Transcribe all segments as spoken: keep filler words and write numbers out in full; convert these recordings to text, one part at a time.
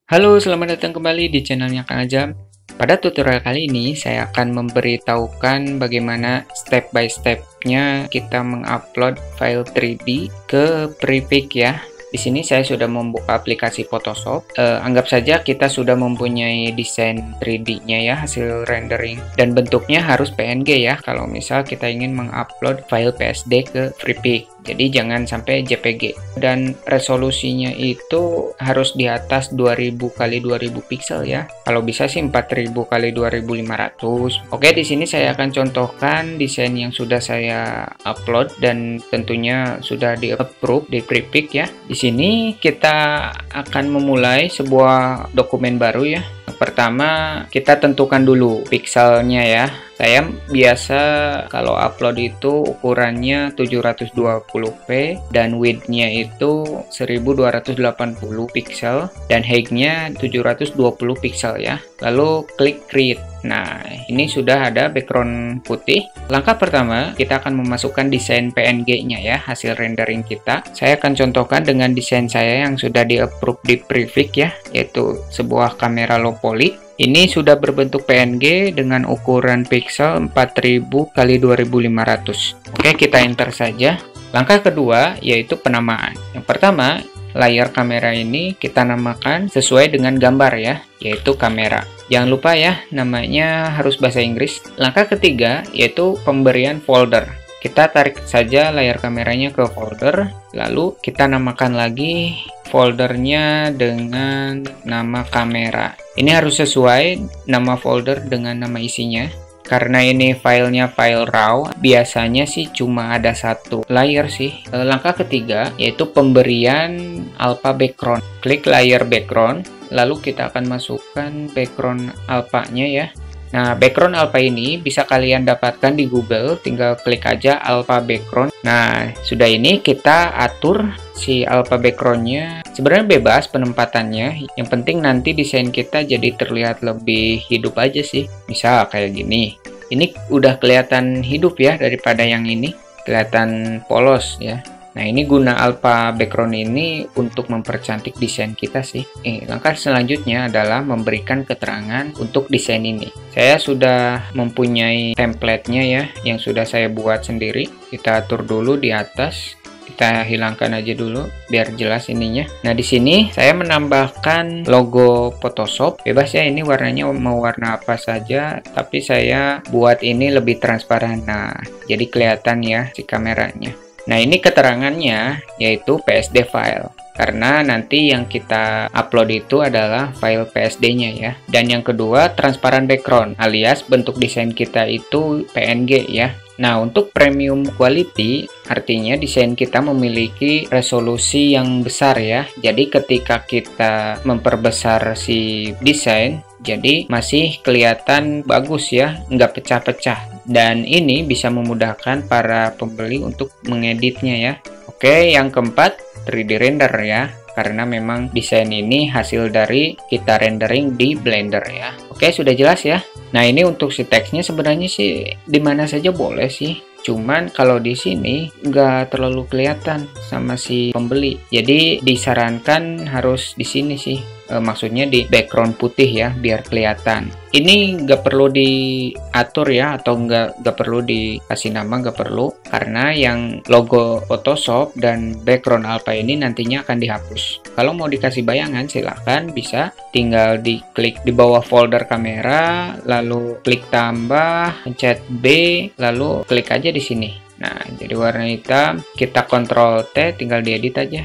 Halo, selamat datang kembali di channelnya Kang Ajam. Pada tutorial kali ini, saya akan memberitahukan bagaimana step by step-nya kita mengupload file tiga D ke Prefix ya. Di sini saya sudah membuka aplikasi Photoshop. Eh, anggap saja kita sudah mempunyai desain tiga D-nya ya, hasil rendering. Dan bentuknya harus P N G ya, kalau misal kita ingin mengupload file P S D ke Prefix. Jadi jangan sampai J P G. Dan resolusinya itu harus di atas dua ribu kali dua ribu pixel ya. Kalau bisa sih empat ribu kali dua ribu lima ratus. Oke, di sini saya akan contohkan desain yang sudah saya upload dan tentunya sudah di-approve di Prefix ya. Di sini kita akan memulai sebuah dokumen baru ya. Pertama, kita tentukan dulu pixelnya ya. Saya biasa kalau upload itu ukurannya tujuh ratus dua puluh p dan width-nya itu seribu dua ratus delapan puluh pixel dan height-nya tujuh ratus dua puluh pixel ya. Lalu klik create. Nah, ini sudah ada background putih. Langkah pertama, kita akan memasukkan desain P N G-nya ya, hasil rendering kita. Saya akan contohkan dengan desain saya yang sudah di-approve di Prefix ya, yaitu sebuah kamera low poly. Ini sudah berbentuk P N G dengan ukuran pixel empat ribu kali dua ribu lima ratus. Oke, kita enter saja. Langkah kedua yaitu penamaan. Yang pertama, layar kamera ini kita namakan sesuai dengan gambar ya, yaitu kamera. Jangan lupa ya, namanya harus bahasa Inggris. Langkah ketiga yaitu pemberian folder. Kita tarik saja layar kameranya ke folder, lalu kita namakan lagi foldernya dengan nama kamera. Ini harus sesuai nama folder dengan nama isinya. Karena ini filenya file raw, biasanya sih cuma ada satu layer sih. Langkah ketiga yaitu pemberian alpha background. Klik layer background, lalu kita akan masukkan background alpha-nya ya. Nah, background alpha ini bisa kalian dapatkan di Google, tinggal klik aja alpha background. Nah, sudah ini kita atur si alpha background-nya. Sebenarnya bebas penempatannya, yang penting nanti desain kita jadi terlihat lebih hidup aja sih. Misal kayak gini. Ini udah kelihatan hidup ya daripada yang ini, kelihatan polos ya. Nah, ini guna alpha background ini untuk mempercantik desain kita sih. Eh, langkah selanjutnya adalah memberikan keterangan untuk desain ini. Saya sudah mempunyai template-nya ya, yang sudah saya buat sendiri. Kita atur dulu di atas. Kita hilangkan aja dulu biar jelas ininya. Nah, di sini saya menambahkan logo Photoshop. Bebas ya, ini warnanya mau warna apa saja, tapi saya buat ini lebih transparan. Nah, jadi kelihatan ya si kameranya. Nah, ini keterangannya yaitu P S D file. Karena nanti yang kita upload itu adalah file P S D-nya ya. Dan yang kedua, transparan background alias bentuk desain kita itu P N G ya. Nah, untuk premium quality artinya desain kita memiliki resolusi yang besar ya. Jadi ketika kita memperbesar si desain, jadi masih kelihatan bagus ya, nggak pecah-pecah. Dan ini bisa memudahkan para pembeli untuk mengeditnya ya. Oke, yang keempat, tiga D render ya. Karena memang desain ini hasil dari kita rendering di Blender ya. Oke, sudah jelas ya. Nah, ini untuk si teksnya sebenarnya sih di mana saja boleh sih. Cuman kalau di sini nggak terlalu kelihatan sama si pembeli. Jadi disarankan harus di sini sih. E, maksudnya di background putih ya, biar kelihatan. Ini nggak perlu diatur ya, atau nggak nggak perlu dikasih nama, nggak perlu. Karena yang logo Photoshop dan background alpha ini nantinya akan dihapus. Kalau mau dikasih bayangan silahkan, bisa tinggal diklik di bawah folder kamera, lalu klik tambah, pencet B, lalu klik aja di sini. Nah, jadi warna hitam, kita kontrol T, tinggal diedit aja.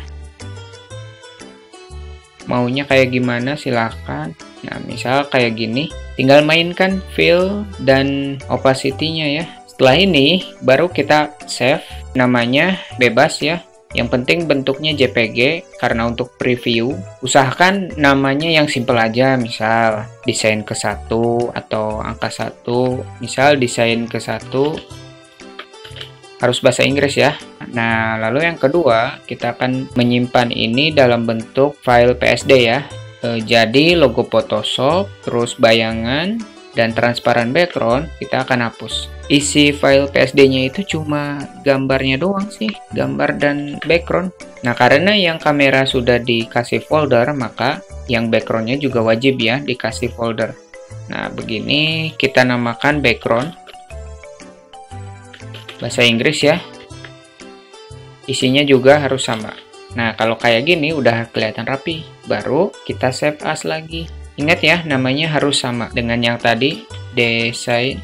Maunya kayak gimana silahkan. Nah, misal kayak gini, tinggal mainkan fill dan opacity-nya ya. Setelah ini baru kita save, namanya bebas ya. Yang penting bentuknya J P G, karena untuk preview usahakan namanya yang simple aja, misal desain ke satu atau angka satu, misal desain ke satu, harus bahasa Inggris ya. Nah, lalu yang kedua, kita akan menyimpan ini dalam bentuk file P S D ya. E, jadi logo Photoshop, terus bayangan, dan transparan background, kita akan hapus. Isi file P S D-nya itu cuma gambarnya doang sih, gambar dan background. Nah, karena yang kamera sudah dikasih folder, maka yang background-nya juga wajib ya dikasih folder. Nah, begini kita namakan background. Bahasa Inggris ya. Isinya juga harus sama. Nah, kalau kayak gini udah kelihatan rapi. Baru kita save as lagi. Ingat ya, namanya harus sama dengan yang tadi, desain.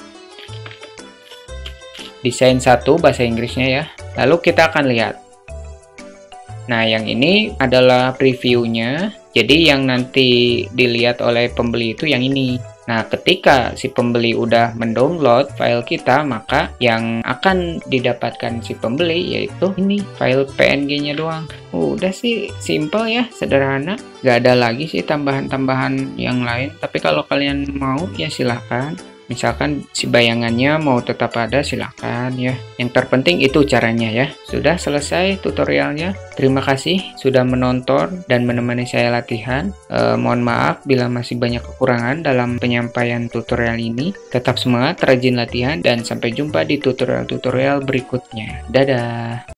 Desain satu bahasa Inggrisnya ya. Lalu kita akan lihat. Nah, yang ini adalah previewnya. Jadi yang nanti dilihat oleh pembeli itu yang ini. Nah, ketika si pembeli udah mendownload file kita, maka yang akan didapatkan si pembeli yaitu ini, file P N G-nya doang. Udah sih, simple ya, sederhana. Gak ada lagi sih tambahan-tambahan yang lain. Tapi kalau kalian mau, ya silahkan. Misalkan si bayangannya mau tetap ada, silahkan ya. Yang terpenting itu caranya ya. Sudah selesai tutorialnya. Terima kasih sudah menonton dan menemani saya latihan. Eh, mohon maaf bila masih banyak kekurangan dalam penyampaian tutorial ini. Tetap semangat, rajin latihan, dan sampai jumpa di tutorial-tutorial berikutnya. Dadah!